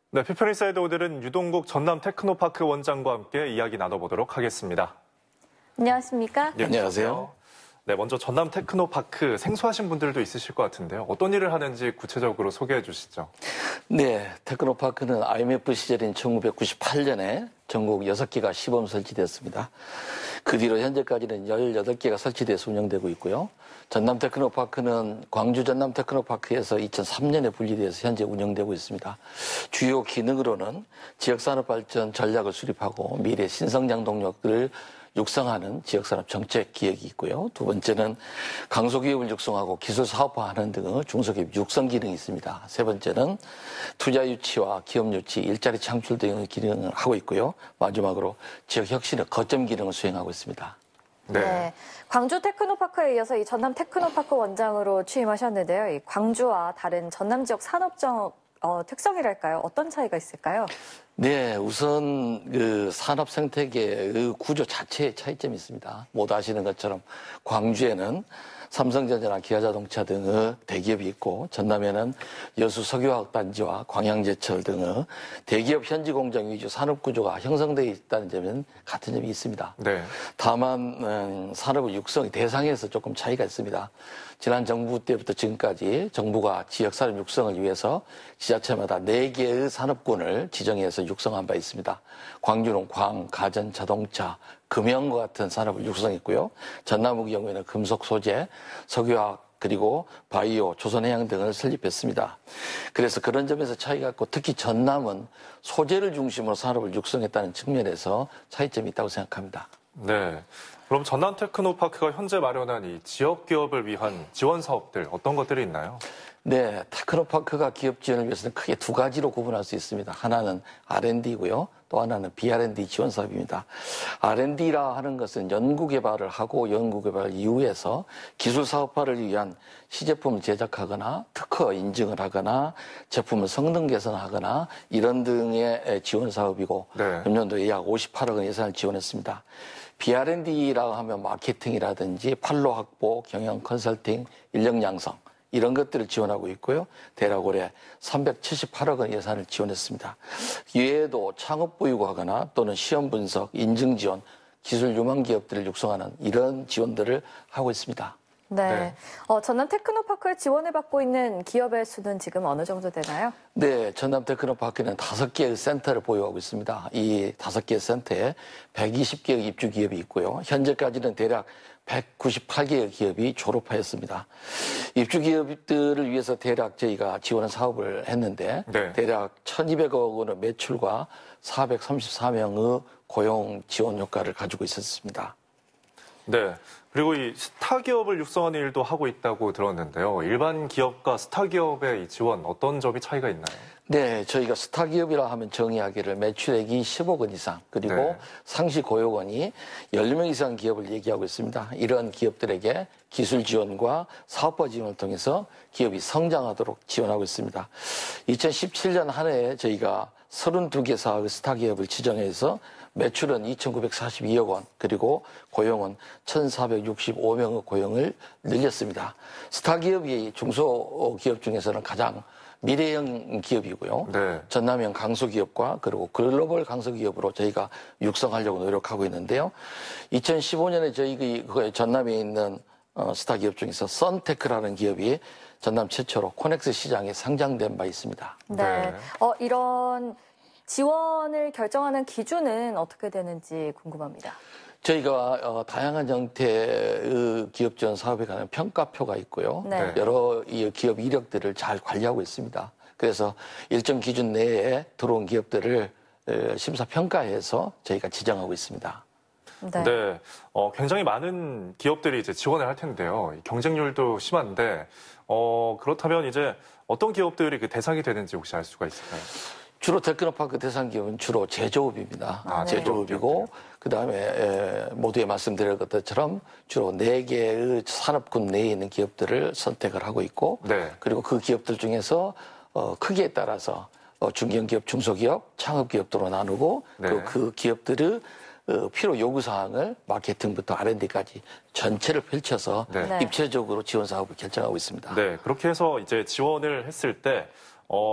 네, 피플인사이드 오늘은 유동국 전남 테크노파크 원장과 함께 이야기 나눠보도록 하겠습니다. 안녕하십니까? 네, 안녕하세요. 네, 먼저 전남 테크노파크 생소하신 분들도 있으실 것 같은데요. 어떤 일을 하는지 구체적으로 소개해 주시죠. 네, 테크노파크는 IMF 시절인 1998년에 전국 6개가 시범 설치됐습니다. 그 뒤로 현재까지는 18개가 설치돼서 운영되고 있고요. 전남 테크노파크는 광주 전남 테크노파크에서 2003년에 분리돼서 현재 운영되고 있습니다. 주요 기능으로는 지역산업 발전 전략을 수립하고 미래 신성장 동력들을 육성하는 지역산업 정책 기획이 있고요. 두 번째는 강소기업을 육성하고 기술 사업화하는 등의 중소기업 육성 기능이 있습니다. 세 번째는 투자 유치와 기업 유치, 일자리 창출 등의 기능을 하고 있고요. 마지막으로 지역 혁신의 거점 기능을 수행하고 있습니다. 네. 광주 테크노파크에 이어서 이 전남 테크노파크 원장으로 취임하셨는데요. 이 광주와 다른 전남 지역 산업적 특성이랄까요? 어떤 차이가 있을까요? 네, 우선 그 산업 생태계의 구조 자체의 차이점이 있습니다. 모두 아시는 것처럼 광주에는 삼성전자나 기아자동차 등의 대기업이 있고 전남에는 여수 석유화학단지와 광양제철 등의 대기업 현지 공장 위주 산업 구조가 형성되어 있다는 점은 같은 점이 있습니다. 네. 다만 산업의 육성이 대상에서 조금 차이가 있습니다. 지난 정부 때부터 지금까지 정부가 지역 산업 육성을 위해서 지자체마다 4개의 산업군을 지정해서 육성한 바 있습니다. 광주는 광, 가전, 자동차, 금형과 같은 산업을 육성했고요. 전남의 경우에는 금속 소재, 석유화학, 그리고 바이오, 조선해양 등을 설립했습니다. 그래서 그런 점에서 차이가 있고 특히 전남은 소재를 중심으로 산업을 육성했다는 측면에서 차이점이 있다고 생각합니다. 네. 그럼 전남 테크노파크가 현재 마련한 이 지역 기업을 위한 지원 사업들 어떤 것들이 있나요? 네, 테크노파크가 기업 지원을 위해서는 크게 두 가지로 구분할 수 있습니다. 하나는 R&D고요. 또 하나는 BR&D 지원 사업입니다. R&D라 하는 것은 연구개발을 하고 연구개발 이후에서 기술 사업화를 위한 시제품을 제작하거나 특허 인증을 하거나 제품을 성능 개선하거나 이런 등의 지원 사업이고 네. 금년도에 약 58억 원 예산을 지원했습니다. BR&D라고 하면 마케팅이라든지 판로 확보, 경영 컨설팅, 인력 양성 이런 것들을 지원하고 있고요. 대략 올해 378억 원 예산을 지원했습니다. 이외에도 창업 보유하거나 또는 시험 분석, 인증 지원, 기술 유망 기업들을 육성하는 이런 지원들을 하고 있습니다. 네. 전남 테크노파크에 지원을 받고 있는 기업의 수는 지금 어느 정도 되나요? 네, 전남 테크노파크는 5개의 센터를 보유하고 있습니다. 이 5개의 센터에 120개의 입주 기업이 있고요. 현재까지는 대략 198개의 기업이 졸업하였습니다. 입주 기업들을 위해서 대략 저희가 지원한 사업을 했는데 네. 대략 1,200억 원의 매출과 434명의 고용 지원 효과를 가지고 있었습니다. 네. 그리고 이 스타 기업을 육성하는 일도 하고 있다고 들었는데요. 일반 기업과 스타 기업의 이 지원 어떤 점이 차이가 있나요? 네, 저희가 스타 기업이라 하면 정의하기를 매출액이 10억 원 이상 그리고 네. 상시 고용원이 10명 이상 기업을 얘기하고 있습니다. 이런 기업들에게 기술 지원과 사업화 지원을 통해서 기업이 성장하도록 지원하고 있습니다. 2017년 한 해에 저희가 32개 사업의 스타 기업을 지정해서 매출은 2,942억 원, 그리고 고용은 1,465명의 고용을 늘렸습니다. 스타 기업이 중소기업 중에서는 가장 미래형 기업이고요. 네. 전남형 강소기업과 그리고 글로벌 강소기업으로 저희가 육성하려고 노력하고 있는데요. 2015년에 저희 전남에 있는 스타 기업 중에서 썬테크라는 기업이 전남 최초로 코넥스 시장에 상장된 바 있습니다. 네. 이런 지원을 결정하는 기준은 어떻게 되는지 궁금합니다. 저희가 다양한 형태의 기업 지원 사업에 관한 평가표가 있고요. 네. 여러 기업 이력들을 잘 관리하고 있습니다. 그래서 일정 기준 내에 들어온 기업들을 심사 평가해서 저희가 지정하고 있습니다. 네. 네. 굉장히 많은 기업들이 이제 지원을 할 텐데요. 경쟁률도 심한데, 그렇다면 이제 어떤 기업들이 그 대상이 되는지 혹시 알 수가 있을까요? 주로 테크노파크 대상 기업은 주로 제조업입니다. 네. 제조업이고 그다음에 모두에 말씀드린 것처럼 주로 4개의 산업군 내에 있는 기업들을 선택을 하고 있고 네. 그리고 그 기업들 중에서 크기에 따라서 중견기업, 중소기업, 창업기업으로 나누고 네. 그 기업들의 필요 요구사항을 마케팅부터 R&D까지 전체를 펼쳐서 네. 입체적으로 지원 사업을 결정하고 있습니다. 네. 그렇게 해서 이제 지원을 했을 때,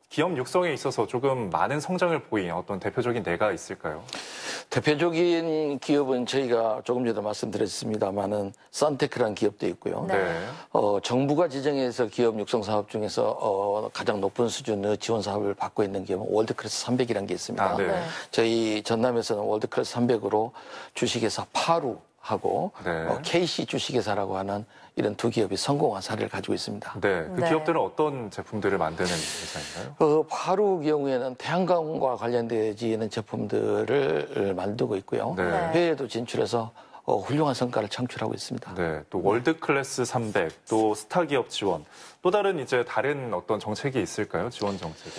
기업 육성에 있어서 조금 많은 성장을 보인 어떤 대표적인 예가 있을까요? 대표적인 기업은 저희가 조금 전에 말씀드렸습니다만은 썬테크라는 기업도 있고요. 네. 정부가 지정해서 기업 육성 사업 중에서 가장 높은 수준의 지원 사업을 받고 있는 기업은 월드클래스 300이라는 게 있습니다. 아, 네. 저희 전남에서는 월드클래스 300으로 주식회사 파루하고 네. KC 주식회사라고 하는 이런 두 기업이 성공한 사례를 가지고 있습니다. 네. 그 네. 기업들은 어떤 제품들을 만드는 회사인가요? 파루 경우에는 태양광과 관련되어지는 제품들을 만들고 있고요. 네. 해외에도 진출해서 훌륭한 성과를 창출하고 있습니다. 네. 또 월드클래스 300, 또 스타 기업 지원, 또 다른 이제 다른 어떤 정책이 있을까요? 지원 정책이?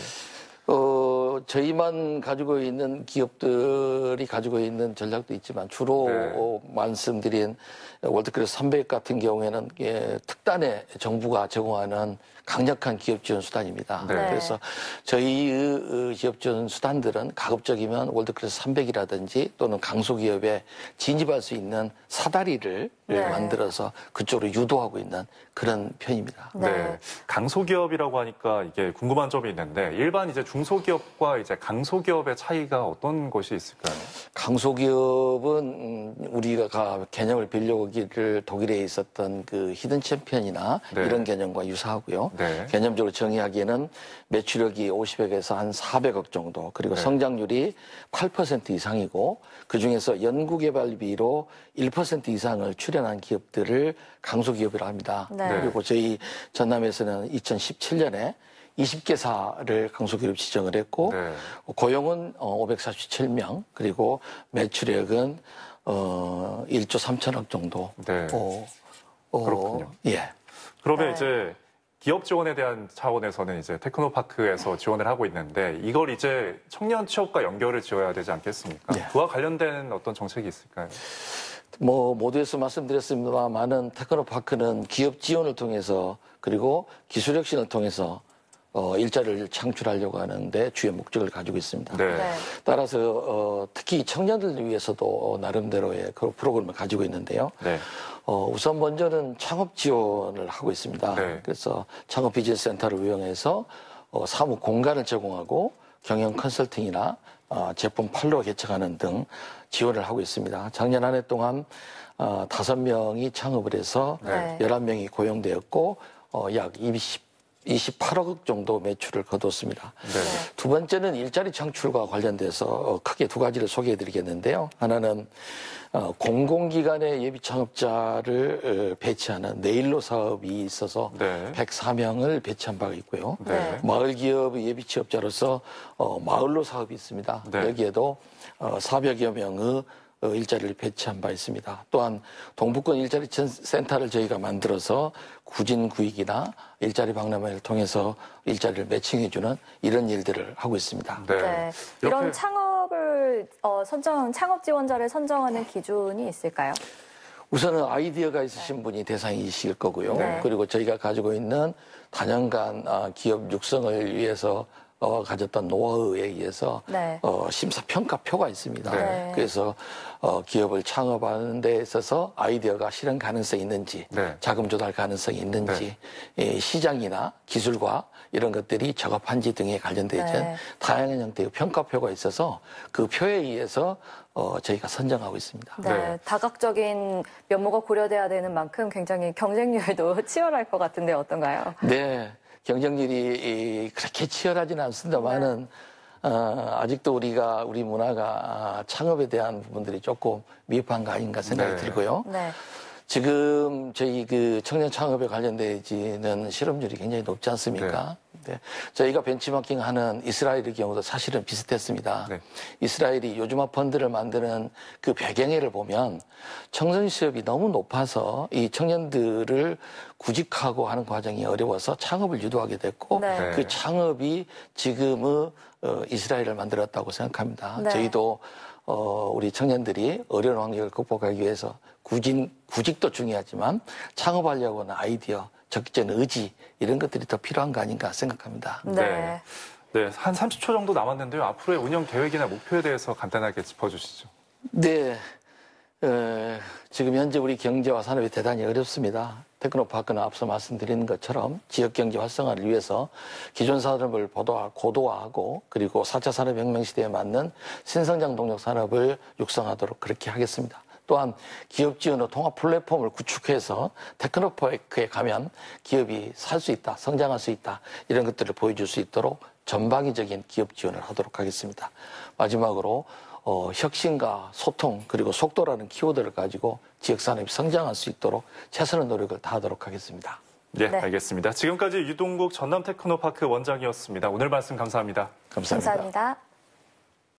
저희만 가지고 있는 기업들이 가지고 있는 전략도 있지만 주로 네. 말씀드린 월드클래스 300 같은 경우에는 특단의 정부가 제공하는 강력한 기업 지원 수단입니다. 네. 그래서 저희 기업 지원 수단들은 가급적이면 월드클래스 300이라든지 또는 강소기업에 진입할 수 있는 사다리를 네. 만들어서 그쪽으로 유도하고 있는 그런 편입니다. 네. 네. 강소기업이라고 하니까 이게 궁금한 점이 있는데 일반 이제 중소기업과 이제 강소기업의 차이가 어떤 것이 있을까요? 강소기업은 우리가 개념을 빌려오기를 독일에 있었던 그 히든 챔피언이나 네. 이런 개념과 유사하고요. 네. 개념적으로 정의하기에는 매출액이 50억에서 한 400억 정도, 그리고 네. 성장률이 8% 이상이고 그중에서 연구개발비로 1% 이상을 출연한 기업들을 강소기업이라고 합니다. 네. 그리고 저희 전남에서는 2017년에 20개사를 강소기업 지정을 했고 네. 고용은 547명, 그리고 매출액은 1조 3천억 정도. 네. 그렇군요. 예. 그러면 네. 이제 기업 지원에 대한 차원에서는 이제 테크노파크에서 지원을 하고 있는데 이걸 이제 청년 취업과 연결을 지어야 되지 않겠습니까? 네. 그와 관련된 어떤 정책이 있을까요? 모두에서 말씀드렸습니다만은 테크노파크는 기업 지원을 통해서 그리고 기술혁신을 통해서 일자리를 창출하려고 하는데 주요 목적을 가지고 있습니다. 네. 네. 따라서 특히 청년들을 위해서도 나름대로의 그 프로그램을 가지고 있는데요. 네. 우선 먼저는 창업 지원을 하고 있습니다. 네. 그래서 창업 비즈니스 센터를 운영해서 사무 공간을 제공하고 경영 컨설팅이나 제품 판로 개척하는 등 지원을 하고 있습니다. 작년 한 해 동안 5명이 창업을 해서 네. 11명이 고용되었고 약 28억 정도 매출을 거뒀습니다. 네. 두 번째는 일자리 창출과 관련돼서 크게 두 가지를 소개해 드리겠는데요. 하나는 공공기관의 예비 창업자를 배치하는 네일로 사업이 있어서 네. 104명을 배치한 바가 있고요. 네. 마을 기업의 예비 취업자로서 마을로 사업이 있습니다. 네. 여기에도 400여 명의 일자리를 배치한 바 있습니다. 또한 동북권 일자리 센터를 저희가 만들어서 구진구익이나 일자리 박람회를 통해서 일자리를 매칭해주는 이런 일들을 하고 있습니다. 네. 네. 이렇게 이런 창업을 창업 지원자를 선정하는 기준이 있을까요? 우선은 아이디어가 있으신 분이 대상이실 거고요. 네. 그리고 저희가 가지고 있는 다년간 기업 육성을 위해서 가졌던 노하우에 의해서 네. 심사평가표가 있습니다. 네. 그래서 기업을 창업하는 데 있어서 아이디어가 실현 가능성이 있는지, 네. 자금 조달 가능성이 있는지, 시장이나 기술과 이런 것들이 적합한지 등에 관련되어 있는 네. 다양한 형태의 평가표가 있어서 그 표에 의해서 저희가 선정하고 있습니다. 네. 네. 다각적인 면모가 고려돼야 되는 만큼 굉장히 경쟁률도 치열할 것 같은데 어떤가요? 네, 경쟁률이 그렇게 치열하지는 않습니다만은 아직도 우리 문화가 창업에 대한 부분들이 조금 미흡한 거 아닌가 생각이 네. 들고요. 네. 지금 저희 그 청년 창업에 관련되지는 실업률이 굉장히 높지 않습니까? 네. 저희가 벤치마킹하는 이스라엘의 경우도 사실은 비슷했습니다. 네. 이스라엘이 요즘화 펀드를 만드는 그 배경에를 보면 청년 실업이 너무 높아서 이 청년들을 구직하고 하는 과정이 어려워서 창업을 유도하게 됐고 네. 그 창업이 지금의 이스라엘을 만들었다고 생각합니다. 네. 저희도 우리 청년들이 어려운 환경을 극복하기 위해서 구직도 중요하지만 창업하려고 하는 아이디어, 적극적인 의지 이런 것들이 더 필요한 거 아닌가 생각합니다. 네. 네, 한 30초 정도 남았는데요. 앞으로의 운영 계획이나 목표에 대해서 간단하게 짚어주시죠. 네. 지금 현재 우리 경제와 산업이 대단히 어렵습니다. 테크노파크는 앞서 말씀드린 것처럼 지역경제 활성화를 위해서 기존 산업을 고도화하고 그리고 4차 산업혁명 시대에 맞는 신성장 동력 산업을 육성하도록 그렇게 하겠습니다. 또한 기업 지원의 통합 플랫폼을 구축해서 테크노파크에 가면 기업이 살 수 있다, 성장할 수 있다 이런 것들을 보여줄 수 있도록 전방위적인 기업 지원을 하도록 하겠습니다. 마지막으로 혁신과 소통 그리고 속도라는 키워드를 가지고 지역산업이 성장할 수 있도록 최선의 노력을 다하도록 하겠습니다. 네, 알겠습니다. 지금까지 유동국 전남 테크노파크 원장이었습니다. 오늘 말씀 감사합니다. 감사합니다. 감사합니다.